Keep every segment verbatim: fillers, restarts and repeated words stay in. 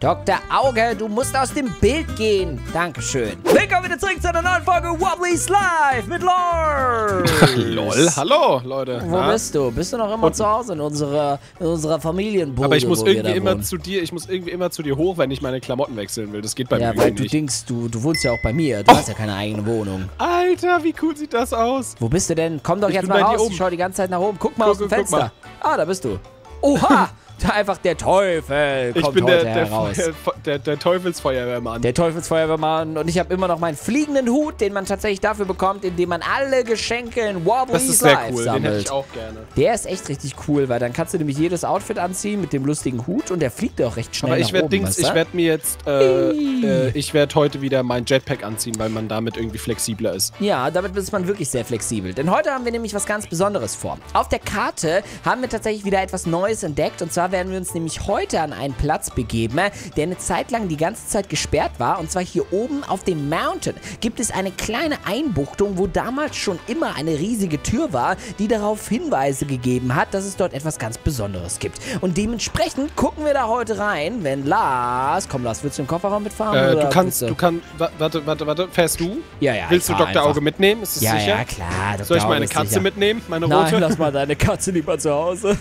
Doktor Auge, du musst aus dem Bild gehen. Dankeschön. Willkommen wieder zurück zu einer neuen Folge Wobblies Live mit Lars. Lol, hallo, Leute. Wo Na? bist du? Bist du noch immer Und zu Hause in unserer, in unserer Familienbude? Aber ich muss wo wir irgendwie da immer wohnen? zu dir, ich muss irgendwie immer zu dir hoch, wenn ich meine Klamotten wechseln will. Das geht bei Ja, mir weil irgendwie du nicht. denkst, du, du wohnst ja auch bei mir. Du hast ja keine eigene Wohnung. Alter, wie cool sieht das aus? Wo bist du denn? Komm doch Ich jetzt bin mal bei dir raus. oben. Ich schau die ganze Zeit nach oben. Guck mal Guck, aus dem guck, guck Fenster. Ah, da bist du. Oha! Da einfach der Teufel kommt Ich bin heute der, der, heraus. Feuer, der, der Teufelsfeuerwehrmann. Der Teufelsfeuerwehrmann. Und ich habe immer noch meinen fliegenden Hut, den man tatsächlich dafür bekommt, indem man alle Geschenke in Wobblies Das ist sehr Live cool, sammelt. den hätte ich auch gerne. Der ist echt richtig cool, weil dann kannst du nämlich jedes Outfit anziehen mit dem lustigen Hut und der fliegt auch recht schnell Aber nach ich werde oben, Dings, weißt du? ich werde mir jetzt, äh, äh, ich werde heute wieder mein Jetpack anziehen, weil man damit irgendwie flexibler ist. Ja, damit ist man wirklich sehr flexibel. Denn heute haben wir nämlich was ganz Besonderes vor. Auf der Karte haben wir tatsächlich wieder etwas Neues entdeckt. Und zwar werden wir uns nämlich heute an einen Platz begeben, der eine Zeit lang die ganze Zeit gesperrt war. Und zwar hier oben auf dem Mountain gibt es eine kleine Einbuchtung, wo damals schon immer eine riesige Tür war, die darauf Hinweise gegeben hat, dass es dort etwas ganz Besonderes gibt. Und dementsprechend gucken wir da heute rein, wenn Lars... Komm, Lars, willst du den Kofferraum mitfahren? Äh, oder du kannst, willst du kannst, warte, warte, warte, fährst du? Ja, ja. Willst du ich fahr Doktor einfach. Auge mitnehmen? Ist das Ja, sicher? ja, klar. Doktor Soll ich meine Auge ist Katze sicher. mitnehmen? Meine Nein, rote? lass mal deine Katze lieber zu Hause.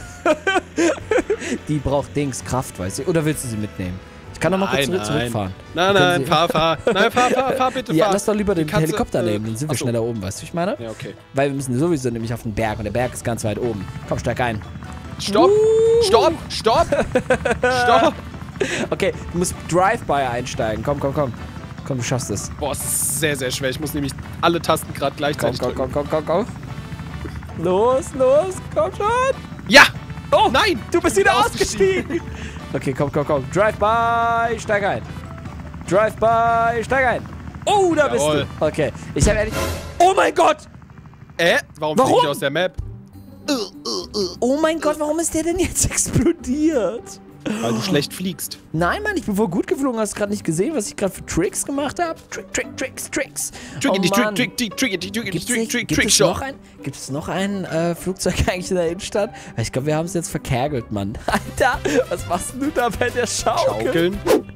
Die braucht Dings Kraft, weißt du. Oder willst du sie mitnehmen? Ich kann doch mal kurz Nein, zurück, zurückfahren. Nein, Dann nein, sie- fahr, fahr. Nein, fahr, fahr, fahr, bitte, Ja, fahr. lass doch lieber Die den Katze, Helikopter äh, nehmen, dann sind wir ach so. schneller oben, weißt du, wie ich meine? Ja, okay. Weil wir müssen sowieso nämlich auf den Berg und der Berg ist ganz weit oben. Komm, steig ein. Stopp! Uh. Stopp! Stopp! Stopp! Okay, du musst Drive-By einsteigen. Komm, komm, komm. Komm, du schaffst es. Boah, es ist sehr, sehr schwer. Ich muss nämlich alle Tasten gerade Komm, gleichzeitig komm, drücken. komm, komm, komm, komm. Los, los, komm schon. Ja! Oh, Nein! du bist wieder ausgestiegen. ausgestiegen. Okay, komm, komm, komm. Drive-By, steig ein. Drive-By, steig ein. Oh, da Jawohl. bist du. Okay, ich habe ehrlich... Oh mein Gott! Äh? Warum, Warum? fliege ich aus der Map? Oh mein Gott, warum ist der denn jetzt explodiert? Weil du schlecht fliegst. Nein, Mann, ich bin voll gut geflogen. Hast du gerade nicht gesehen, was ich gerade für Tricks gemacht habe? Trick, Trick, Tricks, Tricks. Tricky, oh, Mann. trick, trick, trick, trick, trick, Gibt's trick, nicht, trick, gibt, trick, es shot. noch ein, gibt es noch ein äh, Flugzeug eigentlich in der Innenstadt? Ich glaube, wir haben es jetzt verkergelt, Mann. Alter, was machst du da bei der Schaukel? Schaukeln.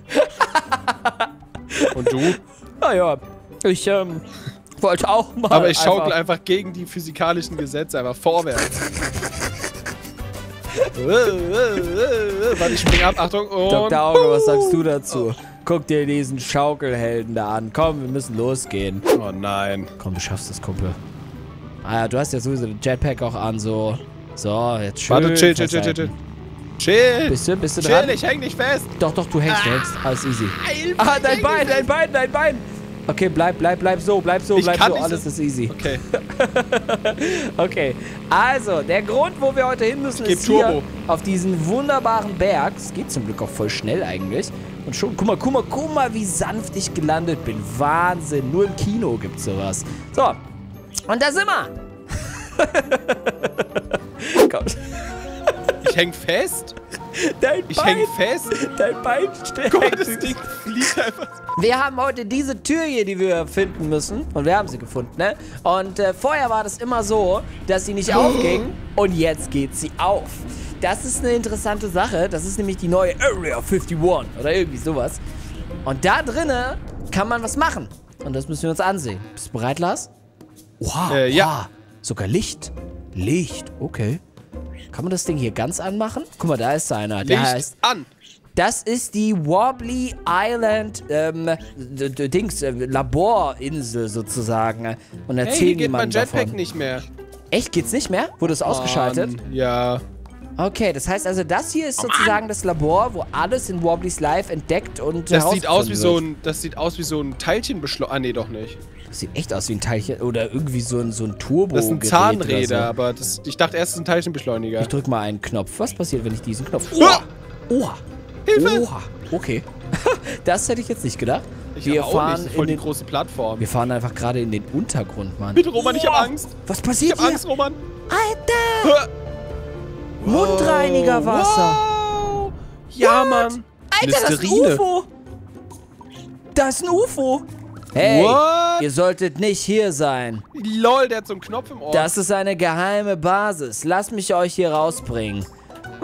Und du? Naja, ich ähm, wollte auch mal. Aber ich schaukel einfach, einfach gegen die physikalischen Gesetze, einfach vorwärts. Warte, ich spring ab, Achtung. Und Doktor Auge, was sagst du dazu? Guck dir diesen Schaukelhelden da an. Komm, wir müssen losgehen. Oh nein. Komm, du schaffst das, Kumpel. Ah ja, du hast ja sowieso den Jetpack auch an, so. So, jetzt schön. Warte, chill, chill, chill, chill, chill. Chill. Bist du, bist du Chill, dran? ich häng nicht fest. Doch, doch, du hängst, du hängst. Alles easy. Hilfe, Ah, ich dein häng Bein, nicht dein fest. Bein, dein Bein. Okay, bleib, bleib, bleib so, bleib so, Ich bleib kann so. nicht Alles so- ist easy. Okay. Okay, also, der Grund, wo wir heute hin müssen, Ich geb ist hier Turbo. auf diesen wunderbaren Berg. Es geht zum Glück auch voll schnell eigentlich. Und schon, guck mal, guck mal, guck mal, wie sanft ich gelandet bin. Wahnsinn, nur im Kino gibt's sowas. So, und da sind wir. Komm. Ich häng fest? Dein Ich Bein, häng fest? dein Bein steckt. Guck mal, das Ding fliegt einfach. Wir haben heute diese Tür hier, die wir finden müssen. Und wir haben sie gefunden, ne? Und äh, vorher war das immer so, dass sie nicht aufging. Und jetzt geht sie auf. Das ist eine interessante Sache. Das ist nämlich die neue Area einundfünfzig oder irgendwie sowas. Und da drinnen kann man was machen. Und das müssen wir uns ansehen. Bist du bereit, Lars? Wow, Äh, ja. wow. Sogar Licht. Licht, okay. Kann man das Ding hier ganz anmachen? Guck mal, da ist einer. Der Licht heißt... an. Das ist die Wobbly Island, ähm, d- d- Dings, äh, Laborinsel sozusagen. Und Hey, erzählen hier geht mein jemandem Jetpack davon. nicht mehr. Echt, geht's nicht mehr? Wurde es ausgeschaltet? Mann, ja. Okay, das heißt also, das hier ist sozusagen das Labor, wo alles in Wobblies Live entdeckt und Das sieht aus wie herausgefunden so wird. ein, das sieht aus wie so ein Teilchenbeschleuniger. Ah, nee, doch nicht. Das sieht echt aus wie ein Teilchen oder irgendwie so ein, so ein Turbo. Das sind Zahnräder, So. aber das, ich dachte erst, es ist ein Teilchenbeschleuniger. Ich drück mal einen Knopf. Was passiert, wenn ich diesen Knopf... Uah! Oha! Hilfe! Oha! Okay. Das hätte ich jetzt nicht gedacht. Ich wir hab auch fahren nicht, voll in die den, große Plattform. wir fahren einfach gerade in den Untergrund, Mann. Bitte, Roman, ich hab Uah! Angst. Was Ich passiert hab hier? Angst, Roman. Alter! Mundreinigerwasser. Wow. Ja, What? Mann. Alter, das ist ein Listerine. U F O. Da ist ein U F O. Hey, What? ihr solltet nicht hier sein. Lol, der hat so einen Knopf im Ohr. Das ist eine geheime Basis. Lasst mich euch hier rausbringen.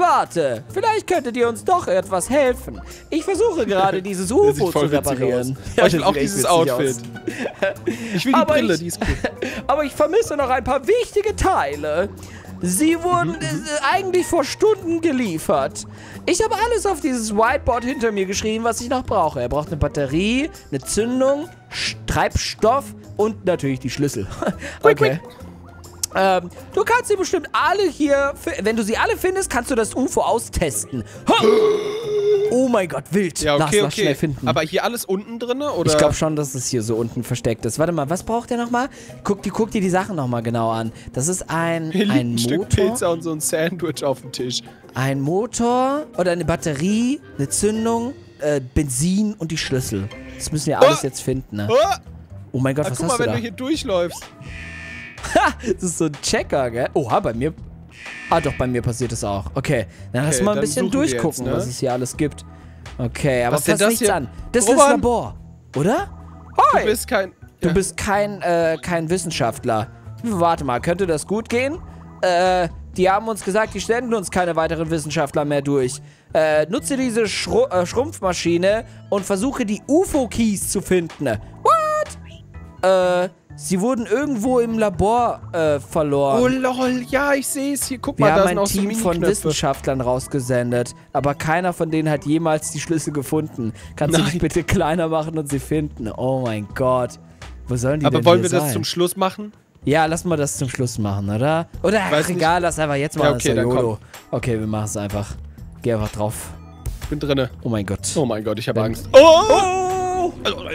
Warte, vielleicht könntet ihr uns doch etwas helfen. Ich versuche gerade dieses U F O zu reparieren. Ja, ich will auch dieses Outfit. Ich will die aber Brille, ich, die ist cool. Aber ich vermisse noch ein paar wichtige Teile. Sie wurden äh, eigentlich vor Stunden geliefert. Ich habe alles auf dieses Whiteboard hinter mir geschrieben, was ich noch brauche. Er braucht eine Batterie, eine Zündung, Treibstoff und natürlich die Schlüssel. Okay. Ähm, du kannst sie bestimmt alle hier, wenn du sie alle findest, kannst du das U F O austesten. Ha! Oh mein Gott, wild. Ja, okay, lass, lass okay. schnell finden. Aber hier alles unten drin, oder? Ich glaube schon, dass es hier so unten versteckt ist. Warte mal, was braucht der nochmal? Guck, die, guck dir die Sachen nochmal genau an. Das ist ein, hier liegt ein ein Motor. Stück Pizza und so ein Sandwich auf dem Tisch. Ein Motor oder eine Batterie, eine Zündung, äh, Benzin und die Schlüssel. Das müssen wir alles Oh. jetzt finden, ne? Oh, Oh mein Gott, ah, was guck hast mal, du wenn da? du hier durchläufst. Ha, das ist so ein Checker, gell? Oha, bei mir... Ah, doch, bei mir passiert das auch. Okay, dann lass Okay, mal ein dann bisschen suchen wir durchgucken, jetzt, ne? was es hier alles gibt. Okay, aber Was denn fass das nichts hier? an. Das ist das Roman? Labor, oder? Du Hi! bist kein... Du Ja. bist kein, äh, kein Wissenschaftler. Warte mal, könnte das gut gehen? Äh, die haben uns gesagt, die stellen uns keine weiteren Wissenschaftler mehr durch. Äh, nutze diese Schru äh, Schrumpfmaschine und versuche die U F O-Keys zu finden. What? Äh, sie wurden irgendwo im Labor, äh, verloren. Oh lol, ja, ich sehe es hier. Guck Wir mal, da haben sind ein auch so Team von Mini-Knöpfe. Wissenschaftlern rausgesendet, aber keiner von denen hat jemals die Schlüssel gefunden. Kannst du Nein. dich bitte kleiner machen und sie finden? Oh mein Gott. Wo sollen die Aber denn wollen hier wir das sein? zum Schluss machen? Ja, lass mal das zum Schluss machen, oder? Oder, Weiß ach, nicht. egal, lass einfach jetzt machen. Ja, das okay, ist ja dann YOLO. Okay, wir machen es einfach. Geh einfach drauf. Ich bin drinne. Oh mein Gott. Oh mein Gott, ich habe Wenn- Angst. Oh! Oh!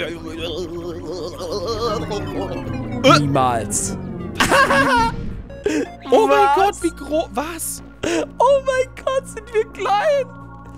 Niemals. Oh mein Was? Gott, wie groß. Was? Oh mein Gott, sind wir klein.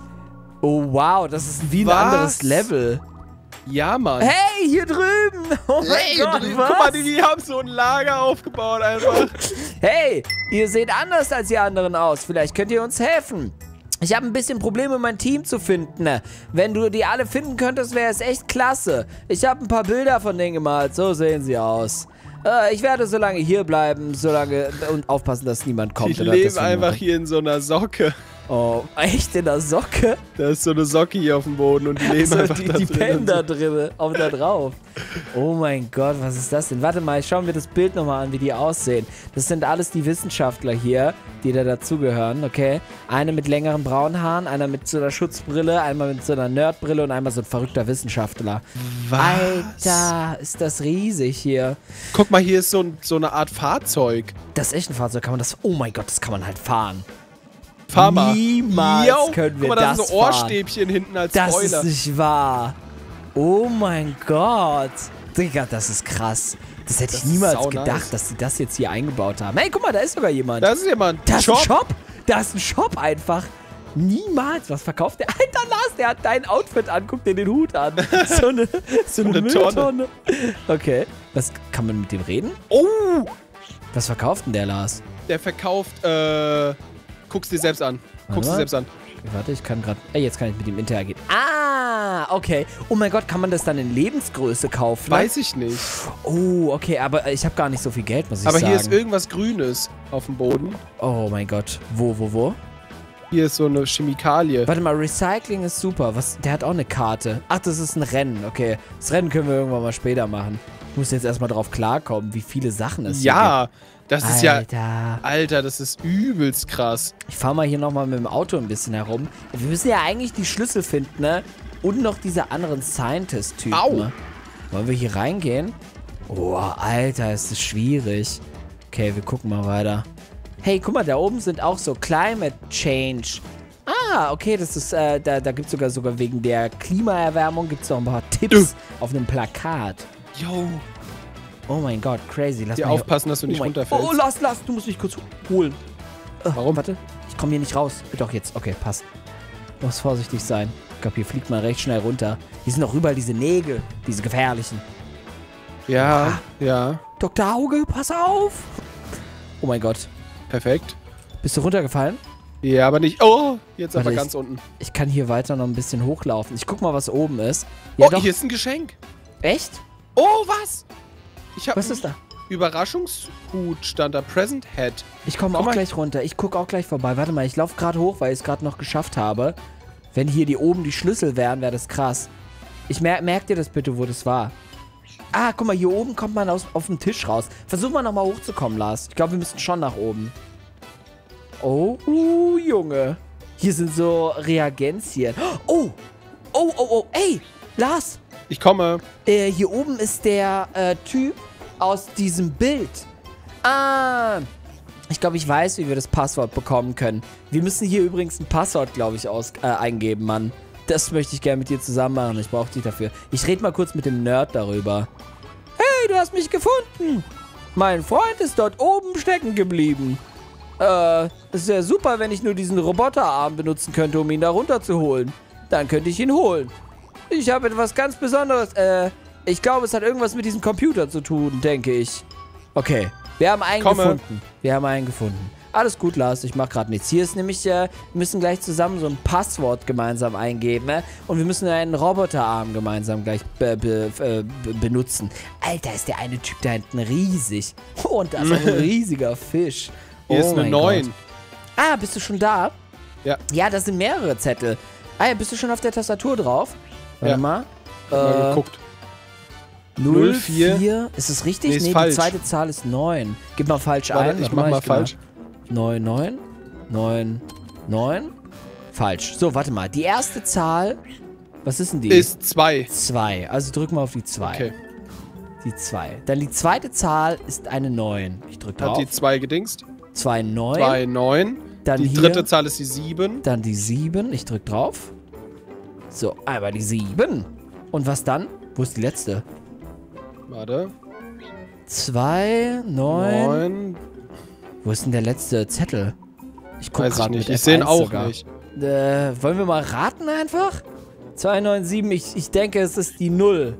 Oh wow, das ist wie ein Was? anderes Level. Ja, Mann. Hey, hier drüben. Oh mein Hey, Gott, drüben. was? Guck mal, die, die haben so ein Lager aufgebaut einfach. Hey, ihr seht anders als die anderen aus. Vielleicht könnt ihr uns helfen. Ich habe ein bisschen Probleme, mein Team zu finden. Wenn du die alle finden könntest, wäre es echt klasse. Ich habe ein paar Bilder von denen gemalt. So sehen sie aus. Äh, ich werde so lange hier bleiben, solange und aufpassen, dass niemand kommt. Die oder leben dass wir einfach machen. hier in so einer Socke. Oh, echt in der Socke? Da ist so eine Socke hier auf dem Boden und die leben So, einfach die, da die drin. pennen und da so. drin, auf da drauf. Oh mein Gott, was ist das denn? Warte mal, schauen wir das Bild nochmal an, wie die aussehen. Das sind alles die Wissenschaftler hier, die da dazugehören, okay? Eine mit längeren braunen Haaren, einer mit so einer Schutzbrille, einmal mit so einer Nerdbrille und einmal so ein verrückter Wissenschaftler. Was? Alter, ist das riesig hier. Guck mal, hier ist so, ein, so eine Art Fahrzeug. Das ist echt ein Fahrzeug, kann man das... Oh mein Gott, das kann man halt fahren. Fahr mal. Niemals Yo, können wir guck mal, da das sind so Ohrstäbchen hinten als Das Spoiler. ist nicht wahr. Oh mein Gott. Digga, das ist krass. Das hätte Das ich ist niemals sau gedacht, nice. dass sie das jetzt hier eingebaut haben. Hey, guck mal, da ist sogar jemand. Da ist jemand. Da ist ein Shop. Shop. Da ist ein Shop einfach. Niemals. Was verkauft der? Alter, Lars, der hat dein Outfit an. Guck dir den Hut an. So eine, so eine eine Mülltonne. Tonne. Okay. Was, kann man mit dem reden? Oh, Was verkauft denn der, Lars? der verkauft, äh, guck's dir selbst an. Guck's dir Warte. selbst an. Okay, warte, ich kann gerade... Ey, jetzt kann ich mit ihm interagieren. Ah, okay. Oh mein Gott, kann man das dann in Lebensgröße kaufen? Weiß ich nicht. Oh, okay, aber ich habe gar nicht so viel Geld, muss ich Aber sagen. hier ist irgendwas Grünes auf dem Boden. Oh mein Gott. Wo, wo, wo? Hier ist so eine Chemikalie. Warte mal, Recycling ist super. Was? Der hat auch eine Karte. Ach, das ist ein Rennen. Okay. Das Rennen können wir irgendwann mal später machen. Ich muss jetzt erstmal drauf klarkommen, wie viele Sachen es hier Ja, das gibt. ist ja... Alter. Alter, das ist übelst krass. Ich fahre mal hier nochmal mit dem Auto ein bisschen herum. Wir müssen ja eigentlich die Schlüssel finden, ne? Und noch diese anderen Scientist-Typen. Au. Ne? Wollen wir hier reingehen? Oh, Alter, ist das schwierig. Okay, wir gucken mal weiter. Hey, guck mal, da oben sind auch so Climate Change. Ah, okay, das ist, äh, da, da gibt es sogar, sogar wegen der Klimaerwärmung gibt es noch ein paar Tipps auf einem Plakat. Yo. Oh mein Gott, crazy. Lass Hier mal aufpassen, dass du oh nicht mein- runterfällst. Oh, lass, lass, du musst mich kurz holen. Äh, Warum? Warte, ich komme hier nicht raus. Doch, jetzt. Okay, passt. Du musst vorsichtig sein. Ich glaube, hier fliegt man recht schnell runter. Hier sind auch überall diese Nägel, diese gefährlichen. Ja, ja. Doktor Auge, pass auf! Oh mein Gott. Perfekt. Bist du runtergefallen? Ja, aber nicht... Oh, jetzt Warte, aber ich- ganz unten. Ich kann hier weiter noch ein bisschen hochlaufen. Ich guck mal, was oben ist. Ja, Oh, doch. hier ist ein Geschenk. Echt? Oh, was? Ich hab, Was ist da? Überraschungshut stand da. Present Hat. Ich komme auch mal. gleich runter. Ich gucke auch gleich vorbei. Warte mal, ich laufe gerade hoch, weil ich es gerade noch geschafft habe. Wenn hier die oben die Schlüssel wären, wäre das krass. Ich mer merk dir das bitte, wo das war. Ah, guck mal, hier oben kommt man aus, auf den Tisch raus. Versuch mal nochmal hochzukommen, Lars. Ich glaube, wir müssen schon nach oben. Oh, uh, Junge. Hier sind so Reagenzien. Oh, oh, oh, oh. Ey, Lars. Ich komme. Äh, hier oben ist der äh, Typ aus diesem Bild. Ah, ich glaube, ich weiß, wie wir das Passwort bekommen können. Wir müssen hier übrigens ein Passwort, glaube ich, aus, äh, eingeben, Mann. Das möchte ich gerne mit dir zusammen machen. Ich brauche dich dafür. Ich rede mal kurz mit dem Nerd darüber. Hey, du hast mich gefunden. Mein Freund ist dort oben stecken geblieben. Äh, es wäre super, wenn ich nur diesen Roboterarm benutzen könnte, um ihn da runterzuholen. Dann könnte ich ihn holen. Ich habe etwas ganz Besonderes. Äh, ich glaube, es hat irgendwas mit diesem Computer zu tun, denke ich. Okay, wir haben einen Komme. gefunden. Wir haben einen gefunden. Alles gut, Lars, ich mache gerade nichts. Hier ist nämlich, äh, wir müssen gleich zusammen so ein Passwort gemeinsam eingeben. Äh, und wir müssen einen Roboterarm gemeinsam gleich be be äh, be benutzen. Alter, ist der eine Typ da hinten riesig. Oh, und da ist auch ein riesiger Fisch. Hier Oh ist eine mein neun. Gott. Ah, bist du schon da? Ja. Ja, das sind mehrere Zettel. Ah ja, bist du schon auf der Tastatur drauf? Warte Ja. mal. Mal Äh, geguckt. null, vier. vier. Ist das richtig? Nee, ist Nee, die falsch. zweite Zahl ist neun. Gib mal falsch Warte, ein. ich Warte mach mal geh falsch. neun, neun, neun, neun. Falsch. So, warte mal. Die erste Zahl, was ist denn die? Ist zwei. zwei. Also drück mal auf die zwei. Okay. Die zwei. Dann die zweite Zahl ist eine neun. Ich drück Hat drauf. die zwei gedingst. zwei, neun. zwei, neun. Dann Die hier. dritte Zahl ist die sieben. Dann die sieben. Ich drück drauf. So, einmal die sieben. Und was dann? Wo ist die letzte? Warte. zwei, neun. neun. Wo ist denn der letzte Zettel? Ich guck Weiß ich gerade nicht. mit Ich sehe ihn F eins auch sogar. nicht. Äh, wollen wir mal raten einfach? zwei, neun, sieben. Ich, ich denke, es ist die null.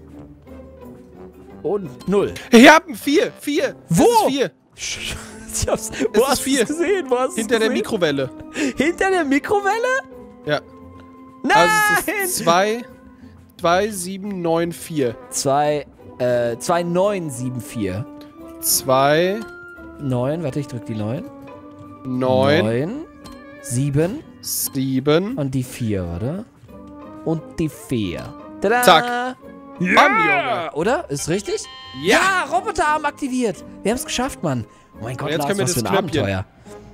Und null. Ich hab ein vier. vier. Wo? Es ist vier. Ich hab's. Wo ist hast vier. du's gesehen? Wo hast du's Hinter der gesehen? Mikrowelle. Hinter der Mikrowelle? Ja. Nein! Also es ist zwei, zwei, sieben, neun, vier. zwei, äh, zwei, neun, sieben, vier. zwei, neun, warte, ich drück die neun. neun, neun, sieben sieben. und die vier, warte. Und die vier. Tada! Zack. Ja! Mann, Junge. Oder? Ist richtig? Ja. Ja, Roboterarm aktiviert. Wir haben es geschafft, Mann. Oh mein Gott, Und jetzt Lars, können wir was für ein das Knöpfchen. Abenteuer.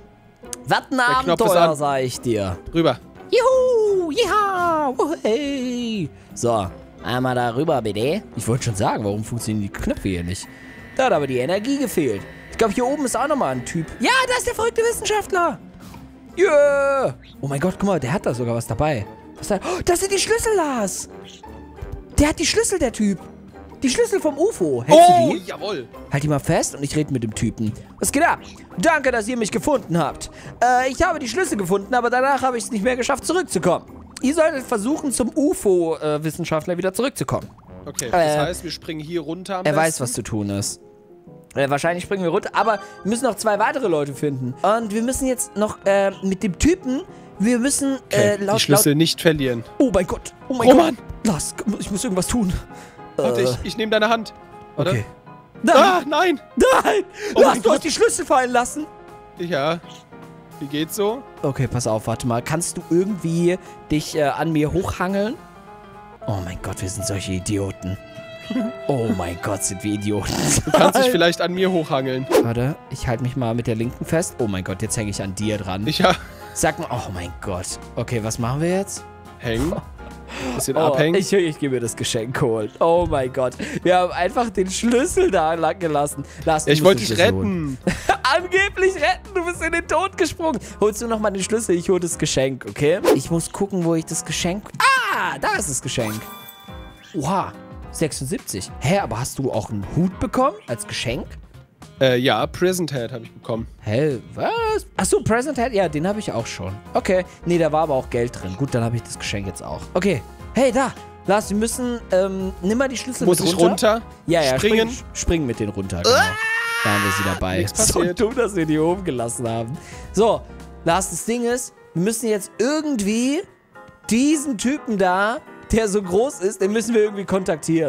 Was ein Knopf ist Abenteuer, an. sag ich dir. Rüber. Juhu, ja, hey. So, einmal da rüber, bitte. Ich wollte schon sagen, warum funktionieren die Knöpfe hier nicht? Da hat aber die Energie gefehlt. Ich glaube, hier oben ist auch nochmal ein Typ. Ja, da ist der verrückte Wissenschaftler. Yeah. Oh mein Gott, guck mal, der hat da sogar was dabei. Was da? Oh, das sind die Schlüssel, Lars. Der hat die Schlüssel, der Typ. Die Schlüssel vom U F O. Hältst Oh, du die? jawohl. Halt die mal fest und ich rede mit dem Typen. Was geht ab? Danke, dass ihr mich gefunden habt. Äh, ich habe die Schlüssel gefunden, aber danach habe ich es nicht mehr geschafft, zurückzukommen. Ihr solltet versuchen, zum U F O-Wissenschaftler wieder zurückzukommen. Okay, das Äh, heißt, wir springen hier runter am Er besten. weiß, was zu tun ist. Äh, wahrscheinlich springen wir runter, aber wir müssen noch zwei weitere Leute finden. Und wir müssen jetzt noch äh, mit dem Typen, wir müssen äh, Okay, laut, die Schlüssel nicht verlieren. laut... Oh mein Gott, oh mein Roman! Gott. Lars, ich muss irgendwas tun. Warte, Äh, ich, ich nehme deine Hand. Warte. Okay. Nein, Ah, nein! nein! Oh Lars, mein du Gott. hast die Schlüssel fallen lassen. Ja. Wie geht's so? Okay, pass auf, warte mal. Kannst du irgendwie dich äh, an mir hochhangeln? Oh mein Gott, wir sind solche Idioten. Oh mein Gott, sind wir Idioten. Du kannst dich vielleicht an mir hochhangeln. Warte, ich halte mich mal mit der linken fest. Oh mein Gott, jetzt hänge ich an dir dran. Ich ja. Sag mal, oh mein Gott. Okay, was machen wir jetzt? Hängen. Bisschen Oh, abhängen. ich, ich gehe mir das Geschenk holen. Oh mein Gott. Wir haben einfach den Schlüssel da lang gelassen. Lars, du Ja, ich musst wollte den dich Schlüssel holen. retten. Angeblich retten, du bist in den Tod gesprungen. Holst du nochmal den Schlüssel, ich hole das Geschenk, okay? Ich muss gucken, wo ich das Geschenk... Ah, da ist das Geschenk. Oha, sechsundsiebzig. Hä, aber hast du auch einen Hut bekommen als Geschenk? Äh, ja, Present Head habe ich bekommen. Hä, was? Achso, Present Head? Ja, den habe ich auch schon. Okay, nee, da war aber auch Geld drin. Gut, dann habe ich das Geschenk jetzt auch. Okay, hey, da. Lars, wir müssen, ähm, nimm mal die Schlüssel Muss mit ich runter. runter? Ja, ja, Springen? Spring, spring mit denen runter, genau. Da haben wir sie dabei. Nichts So passiert. dumm, dass wir die oben gelassen haben. So, Lars, das Ding ist, wir müssen jetzt irgendwie diesen Typen da, der so groß ist, den müssen wir irgendwie kontaktieren.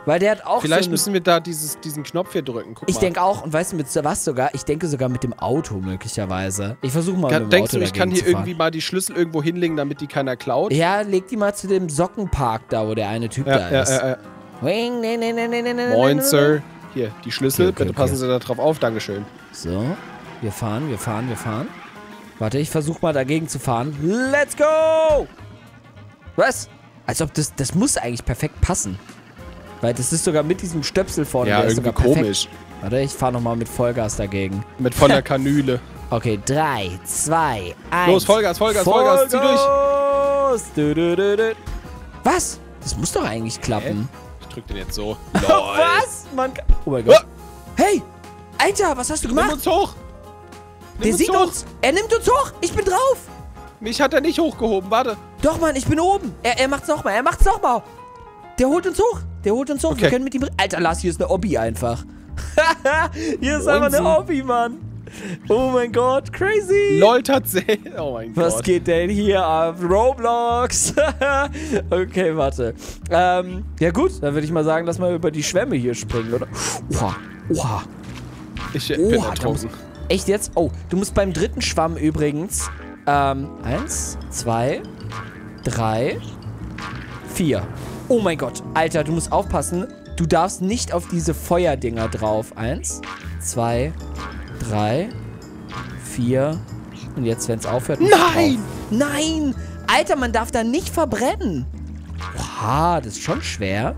Weil der hat auch Vielleicht so eine, müssen wir da dieses, diesen Knopf hier drücken. Guck ich mal. denke auch, und weißt du mit was sogar? Ich denke sogar mit dem Auto möglicherweise. Ich versuche mal Ja, mit dem denkst Auto du, ich kann dagegen hier zu fahren. irgendwie mal die Schlüssel irgendwo hinlegen, damit die keiner klaut? Ja, leg die mal zu dem Sockenpark da, wo der eine Typ Ja, da ja, ist. ja, ja. Wing, ne, ne, ne, ne, ne, ne, Moin, ne, ne. Sir. Hier, die Schlüssel. Okay, okay, Bitte passen okay. Sie da drauf auf. Dankeschön. So, wir fahren, wir fahren, wir fahren. Warte, ich versuche mal dagegen zu fahren. Let's go! Was? Als ob das, das muss eigentlich perfekt passen. Weil das ist sogar mit diesem Stöpsel vorne. Ja, der ist irgendwie sogar perfekt. komisch. Warte, ich fahre nochmal mit Vollgas dagegen. Mit voller Kanüle. Okay, drei, zwei, eins. Los, Vollgas, Vollgas, Vollgas, zieh durch. Du, du, du, du. Was? Das muss doch eigentlich klappen. Ich drück den jetzt so. Was? Man kann... Oh mein Gott. Hey! Alter, was hast du Nimm gemacht? uns hoch. Nimm Der uns sieht hoch. uns. Er nimmt uns hoch. Ich bin drauf. Mich hat er nicht hochgehoben. Warte. Doch, Mann, ich bin oben. Er, er macht's nochmal. Er macht's nochmal. Der holt uns hoch. Der holt uns hoch. Okay. Wir können mit ihm... Alter, Lars, hier ist eine Obby einfach. Hier ist einfach eine Obby, Mann. Oh mein Gott, crazy. LOL tatsächlich. Oh mein Was Gott. geht denn hier ab? Roblox. Okay, warte. Ähm, ja gut, dann würde ich mal sagen, lass mal über die Schwämme hier springen, oder? Oha, oha. Ich äh, bin Oha, ertrunken. Echt jetzt? Oh, du musst beim dritten Schwamm übrigens, ähm, eins, zwei, drei, vier. Oh mein Gott, Alter, du musst aufpassen. Du darfst nicht auf diese Feuerdinger drauf. Eins, zwei, drei, vier. Und jetzt, wenn es aufhört, musst du Nein! drauf. Nein! Alter, man darf da nicht verbrennen. Oha, das ist schon schwer.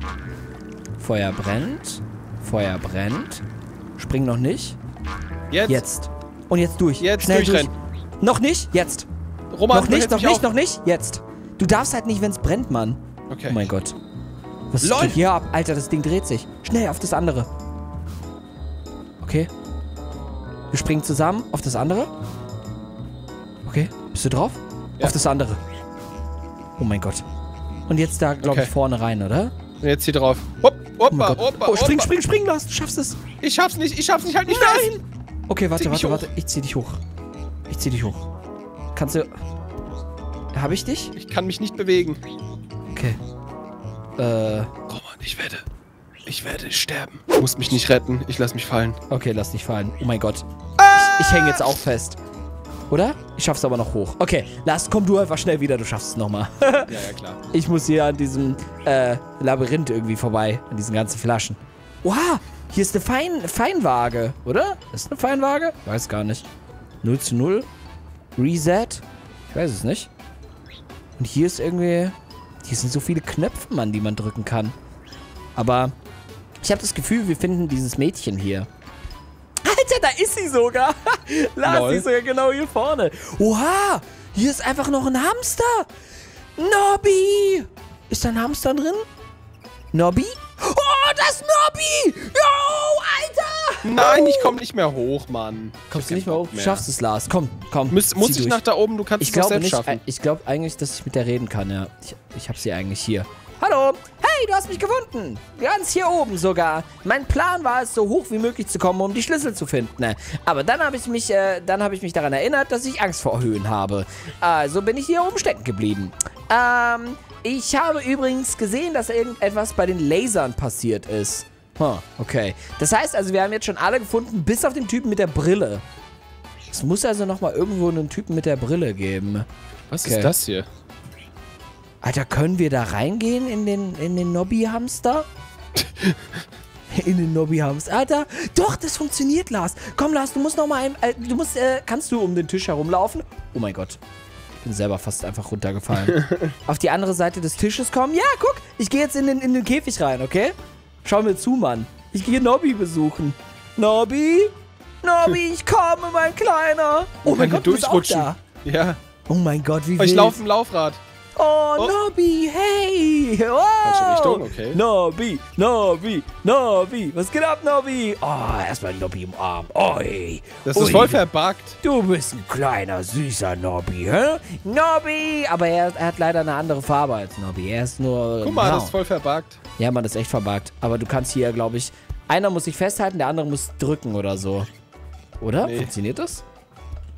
Feuer brennt. Feuer brennt. Spring noch nicht. Jetzt. Jetzt. Und jetzt durch. Jetzt Schnell durchrennen. durch. Noch nicht. Jetzt. Roman, noch nicht, du noch hältst mich nicht, auf. noch nicht. Jetzt. Du darfst halt nicht, wenn es brennt, Mann. Okay. Oh mein Gott. Was Lol. geht hier ab? Alter, das Ding dreht sich. Schnell auf das andere. Okay. Wir springen zusammen auf das andere. Okay. Bist du drauf? Ja. Auf das andere. Oh mein Gott. Und jetzt da, glaube Okay. ich, vorne rein, oder? Und jetzt hier drauf. Hopp, Oh mein hoppa, Gott. hoppa, Oh, spring, hoppa. spring, spring, Lars. Du schaffst es. Ich schaff's nicht, ich schaff's nicht, halt nicht fest. Okay, warte, Zieh mich warte, hoch. warte. Ich zieh dich hoch. Ich zieh dich hoch. Kannst du... Hab ich dich? Ich kann mich nicht bewegen. Okay. Äh... Roman, ich werde... Ich werde sterben. Du musst mich nicht retten. Ich lass mich fallen. Okay, lass dich fallen. Oh mein Gott. Ich, ich hänge jetzt auch fest. Oder? Ich schaff's aber noch hoch. Okay, Lars, komm du einfach schnell wieder. Du schaffst es nochmal. Ja, ja, klar. Ich muss hier an diesem äh, Labyrinth irgendwie vorbei. An diesen ganzen Flaschen. Oha, hier ist eine Fein Feinwaage, oder? Ist eine Feinwaage? Weiß gar nicht. null zu null. Reset. Ich weiß es nicht. Und hier ist irgendwie... Hier sind so viele Knöpfe, Mann, die man drücken kann. Aber ich habe das Gefühl, wir finden dieses Mädchen hier. Alter, da ist sie sogar. Lars, Lol. sie ist sogar genau hier vorne. Oha, hier ist einfach noch ein Hamster. Nobby. Ist da ein Hamster drin? Nobby? Oh, das ist Nobby. Yo, Alter. Nein, ich komme nicht mehr hoch, Mann. Kommst du Ich nicht hab mehr keinen hoch? Du Bock schaffst es, Lars. Komm, komm. Muss, muss zieh ich durch. nach da oben? Du kannst Ich es doch glaube selbst nicht. schaffen. Ich glaube eigentlich, dass ich mit der reden kann, ja. Ich, ich habe sie eigentlich hier. Hallo. Hey, du hast mich gefunden. Ganz hier oben sogar. Mein Plan war es, so hoch wie möglich zu kommen, um die Schlüssel zu finden. Aber dann habe ich mich, äh, dann habe ich mich daran erinnert, dass ich Angst vor Höhen habe. Also bin ich hier oben stecken geblieben. Ähm, ich habe übrigens gesehen, dass irgendetwas bei den Lasern passiert ist. Huh, okay. Das heißt also, wir haben jetzt schon alle gefunden, bis auf den Typen mit der Brille. Es muss also nochmal irgendwo einen Typen mit der Brille geben. Was Okay. ist das hier? Alter, können wir da reingehen in den, in den Nobby-Hamster? In den Nobby-Hamster. Alter, doch, das funktioniert, Lars. Komm, Lars, du musst noch mal ein... Äh, du musst, äh, kannst du um den Tisch herumlaufen? Oh mein Gott. Ich bin selber fast einfach runtergefallen. Auf die andere Seite des Tisches kommen. Ja, guck, ich gehe jetzt in den, in den Käfig rein, okay? Schau mir zu, Mann. Ich gehe Nobby besuchen. Nobby? Nobby, ich komme, mein Kleiner. Oh mein hier Gott, du bist auch durchrutschen. da. Ja. Oh mein Gott, wie Oh, ich wild. laufe im Laufrad. Oh, Oh. Nobby, hey! Wow. Falsche Richtung, okay. Nobby, Nobby, Nobby. Was geht ab, Nobby? Oh, erstmal Nobby im Arm. Oi. Das ist Ui. voll verbuggt. Du bist ein kleiner, süßer Nobby, hä? Nobby! Aber er, er hat leider eine andere Farbe als Nobby. Er ist nur Guck mal, blau. das ist voll verbuggt. Ja, man, das ist echt verbuggt. Aber du kannst hier, glaube ich... Einer muss sich festhalten, der andere muss drücken oder so. Oder? Nee. Funktioniert das?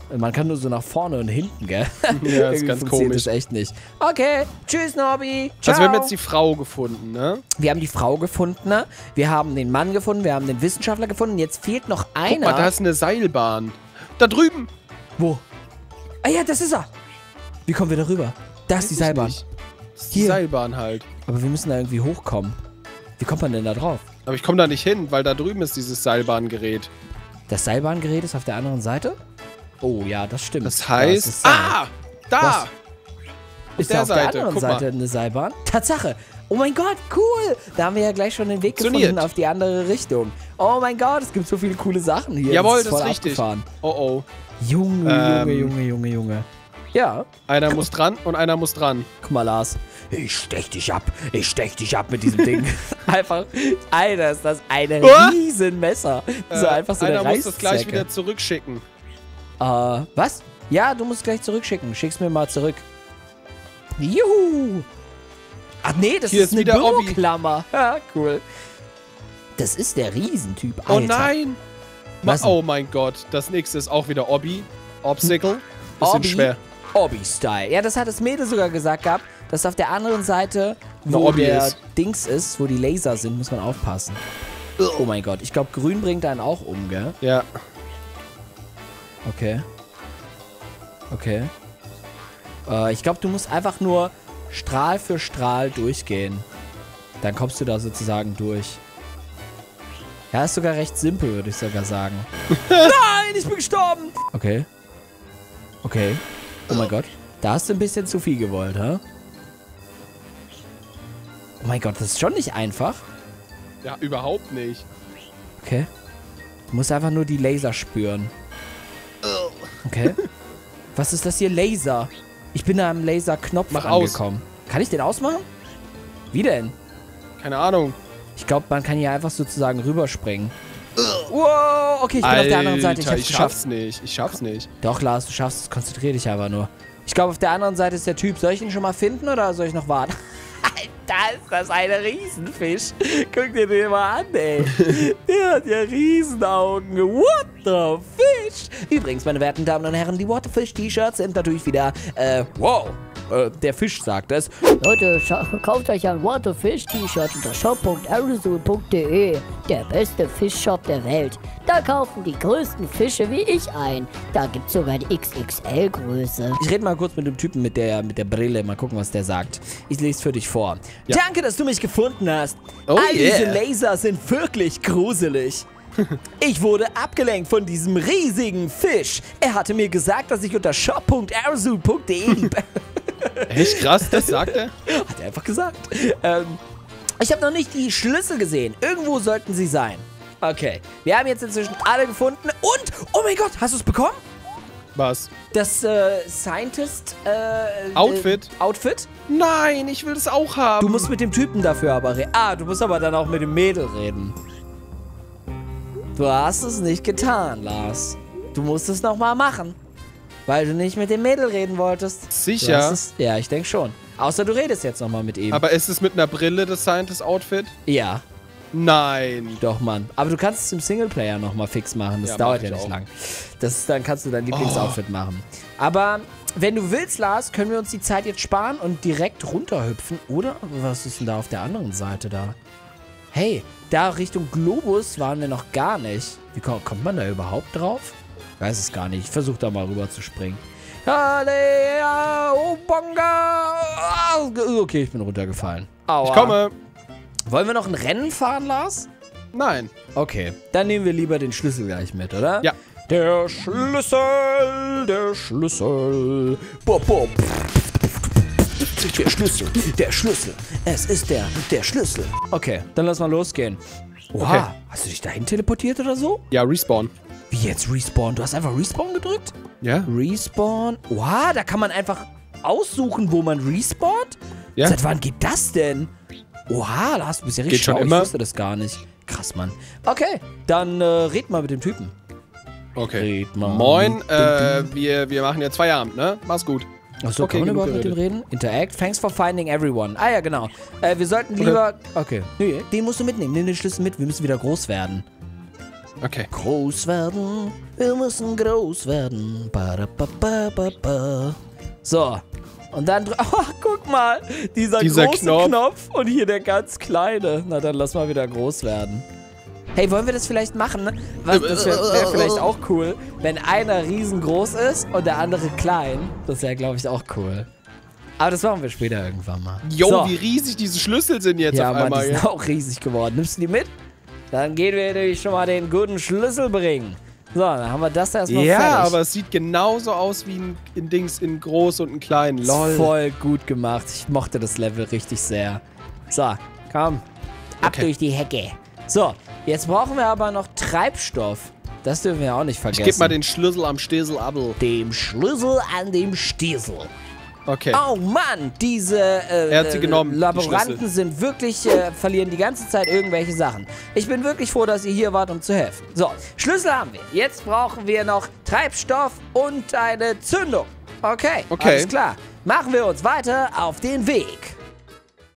Man kann nur so nach vorne und hinten, gell? Ja, ist ganz komisch. Das echt nicht. Okay, tschüss, Norbi. Ciao. Also wir haben jetzt die Frau gefunden, ne? Wir haben die Frau gefunden, ne? Wir haben den Mann gefunden, wir haben den Wissenschaftler gefunden. Jetzt fehlt noch einer. Guck mal, da ist eine Seilbahn. Da drüben. Wo? Ah ja, das ist er. Wie kommen wir da rüber? Da ist die Seilbahn. Nicht. Das ist die Hier. Seilbahn halt. Aber wir müssen da irgendwie hochkommen. Wie kommt man denn da drauf? Aber ich komme da nicht hin, weil da drüben ist dieses Seilbahngerät. Das Seilbahngerät ist auf der anderen Seite? Oh ja, das stimmt. Das heißt... Da ist Seil. Ah! Da! Was? Ist der da auf Seite, der anderen guck Seite mal. eine Seilbahn? Tatsache! Oh mein Gott, cool! Da haben wir ja gleich schon den Weg gefunden Funktioniert. auf die andere Richtung. Oh mein Gott, es gibt so viele coole Sachen hier. Jawohl, das das ist, ist voll richtig. abgefahren. Oh oh. Junge, Ähm. Junge, Junge, Junge, Junge. Ja, Einer muss dran und einer muss dran. guck mal, Lars. Ich stech dich ab. Ich stech dich ab mit diesem Ding. Einfach, Alter, ist das ein Ah! Riesenmesser. So Äh, einfach so eine einer muss das gleich Reißzwecke. wieder zurückschicken. Äh, was? Ja, du musst gleich zurückschicken. Schick's mir mal zurück. Juhu! Ach nee, das Hier ist ist eine wieder Obby. Büroklammer. Ja, cool. Das ist der Riesentyp. Oh Alter. nein! Ma Was denn? oh mein Gott, das nächste ist auch wieder Obby. Obstacle. Bisschen Obby? schwer. Obby-Style. Ja, das hat das Mädel sogar gesagt gehabt, dass auf der anderen Seite, Eine wo Obby der ist. Dings ist, wo die Laser sind, muss man aufpassen. Oh mein Gott. Ich glaube, grün bringt einen auch um, gell? Ja. Okay. Okay. Äh, ich glaube, du musst einfach nur Strahl für Strahl durchgehen. Dann kommst du da sozusagen durch. Ja, ist sogar recht simpel, würde ich sogar sagen. Nein, ich bin gestorben! Okay. Okay. Oh mein Gott. Da hast du ein bisschen zu viel gewollt, hä? Oh mein Gott, das ist schon nicht einfach. Ja, überhaupt nicht. Okay. Du musst einfach nur die Laser spüren. Okay. Was ist das hier? Laser. Ich bin da am Laserknopf Mach aus. angekommen. Kann ich den ausmachen? Wie denn? Keine Ahnung. Ich glaube, man kann hier einfach sozusagen rüberspringen. Wow, okay, ich bin auf der anderen Seite. Ich Alter, hab's ich geschafft. schaff's nicht. Ich schaff's nicht. Doch, Lars, du schaffst es. Konzentrier dich aber nur. Ich glaube, auf der anderen Seite ist der Typ. Soll ich ihn schon mal finden oder soll ich noch warten? Alter, ist das ein Riesenfisch. Guck dir den mal an, ey. Der hat ja Riesenaugen. What the fish? Übrigens, meine werten Damen und Herren, die What the Fish-T-Shirts sind natürlich wieder, äh, wow. Äh, der Fisch sagt es. Leute, scha- kauft euch ein What the Fish T-Shirt unter shop punkt arizul punkt de. Der beste Fischshop der Welt. Da kaufen die größten Fische wie ich ein. Da gibt's sogar die X X L-Größe. Ich rede mal kurz mit dem Typen mit der, mit der Brille. Mal gucken, was der sagt. Ich lese für dich vor. Ja. Danke, dass du mich gefunden hast. Oh All diese yeah. Laser sind wirklich gruselig. Ich wurde abgelenkt von diesem riesigen Fisch. Er hatte mir gesagt, dass ich unter shop punkt arizul punkt de... Echt krass, das sagt er? Hat er einfach gesagt. Ähm, ich habe noch nicht die Schlüssel gesehen. Irgendwo sollten sie sein. Okay, wir haben jetzt inzwischen alle gefunden. Und, oh mein Gott, hast du es bekommen? Was? Das äh, Scientist äh, Outfit? Äh, Outfit? Nein, ich will das auch haben. Du musst mit dem Typen dafür aber reden. Ah, du musst aber dann auch mit dem Mädel reden. Du hast es nicht getan, Lars. Du musst es nochmal machen. Weil du nicht mit dem Mädel reden wolltest. Du Sicher? hast es, ja, ich denke schon. Außer du redest jetzt nochmal mit ihm. Aber ist es mit einer Brille das Scientist-Outfit? ja, Nein. doch, Mann. Aber du kannst es im Singleplayer nochmal fix machen. Das Ja, dauert mach ja ich nicht auch. lang. Das ist, dann kannst du dein Lieblingsoutfit machen. Aber wenn du willst, Lars, können wir uns die Zeit jetzt sparen und direkt runterhüpfen. Oder? Was ist denn da auf der anderen Seite da? Hey, da Richtung Globus waren wir noch gar nicht. Wie kommt, kommt man da überhaupt drauf? Ich weiß es gar nicht. Ich versuche da mal rüber zu springen. Halleluja, oh, Bonga. Okay, ich bin runtergefallen. Aua. Ich komme. Wollen wir noch ein Rennen fahren, Lars? Nein. Okay, dann nehmen wir lieber den Schlüssel gleich mit, oder? Ja. Der Schlüssel, der Schlüssel. Bob, bob. Der Schlüssel, der Schlüssel. Es ist der, der Schlüssel. Okay, dann lass mal losgehen. Oha, Okay. hast du dich dahin teleportiert oder so? Ja, Respawn. Wie jetzt Respawn? Du hast einfach Respawn gedrückt? Ja? Respawn? Oha, da kann man einfach aussuchen, wo man respawnt? Ja. Seit wann geht das denn? Oha, Lars, du bist ja richtig Geht schon schlau. immer. Ich wusste das gar nicht. Krass, Mann. Okay, dann äh, red mal mit dem Typen. Okay. Red mal Moin, mit äh, dem wir, wir machen jetzt Feierabend, ne? Mach's gut. Achso, okay, kann man genug überhaupt mit dem reden? Interact, thanks for finding everyone. Ah ja, genau. Äh, wir sollten lieber... Okay. Nee, den musst du mitnehmen. Nimm den Schlüssel mit, wir müssen wieder groß werden. Okay. Groß werden, wir müssen groß werden. Ba, ba, ba, ba, ba. So, und dann, oh, guck mal, dieser, dieser große Knopf. Knopf und hier der ganz kleine. Na, dann lass mal wieder groß werden. Hey, wollen wir das vielleicht machen? Was, das wäre wär vielleicht auch cool, wenn einer riesengroß ist und der andere klein. Das wäre, glaube ich, auch cool. Aber das machen wir später irgendwann mal. Jo, so. wie riesig diese Schlüssel sind jetzt Ja, auf Mann, einmal. die sind auch riesig geworden. Nimmst du die mit? Dann gehen wir nämlich schon mal den guten Schlüssel bringen. So, dann haben wir das erstmal Ja, fertig. aber es sieht genauso aus wie ein, ein Dings in groß und ein klein. Lol. Voll gut gemacht. Ich mochte das Level richtig sehr. So, komm. Ab Okay. durch die Hecke. So, jetzt brauchen wir aber noch Treibstoff. Das dürfen wir auch nicht vergessen. Ich geb mal den Schlüssel am Stiesel ab. dem Schlüssel an dem Stiesel. Okay. Oh Mann, diese äh, Er hat sie genommen, die Laboranten Schlüssel. sind wirklich, äh, verlieren die ganze Zeit irgendwelche Sachen. Ich bin wirklich froh, dass ihr hier wart, um zu helfen. So, Schlüssel haben wir. Jetzt brauchen wir noch Treibstoff und eine Zündung. Okay, Okay. alles klar. Machen wir uns weiter auf den Weg.